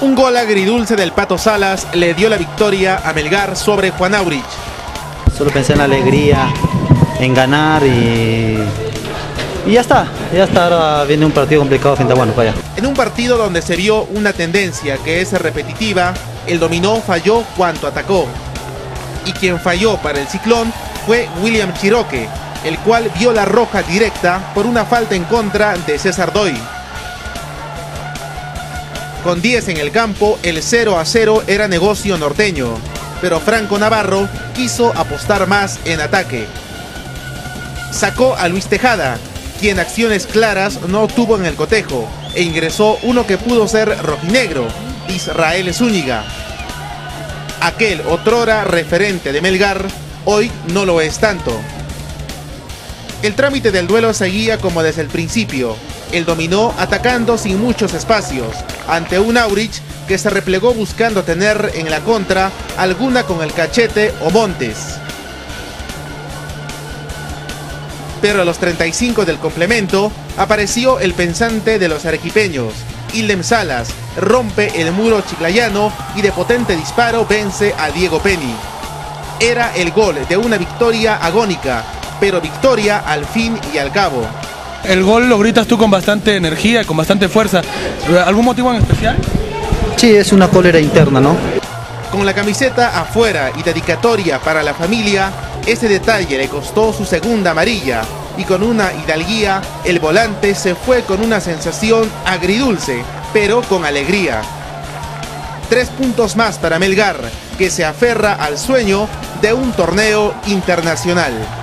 Un gol agridulce del Pato Salas le dio la victoria a Melgar sobre Juan Aurich. Solo pensé en la alegría, en ganar y ya está. Ahora viene un partido complicado frente a Huanucaya. En un partido donde se vio una tendencia que es repetitiva, el dominó falló cuanto atacó. Y quien falló para el Ciclón fue William Chiroque, el cual vio la roja directa por una falta en contra de César Doy. Con 10 en el campo, el 0-0 era negocio norteño, pero Franco Navarro quiso apostar más en ataque. Sacó a Luis Tejada, quien acciones claras no tuvo en el cotejo, e ingresó uno que pudo ser rojinegro, Israel Zúñiga. Aquel otrora referente de Melgar, hoy no lo es tanto. El trámite del duelo seguía como desde el principio. El dominó atacando sin muchos espacios, ante un Aurich que se replegó buscando tener en la contra alguna con el Cachete o Montes. Pero a los 35 del complemento apareció el pensante de los arequipeños. Ildem Salas rompe el muro chiclayano y de potente disparo vence a Diego Penny. Era el gol de una victoria agónica, pero victoria al fin y al cabo. El gol lo gritas tú con bastante energía, con bastante fuerza. ¿Algún motivo en especial? Sí, es una cólera interna, ¿no? Con la camiseta afuera y dedicatoria para la familia, ese detalle le costó su segunda amarilla, y con una hidalguía, el volante se fue con una sensación agridulce, pero con alegría. 3 puntos más para Melgar, que se aferra al sueño de un torneo internacional.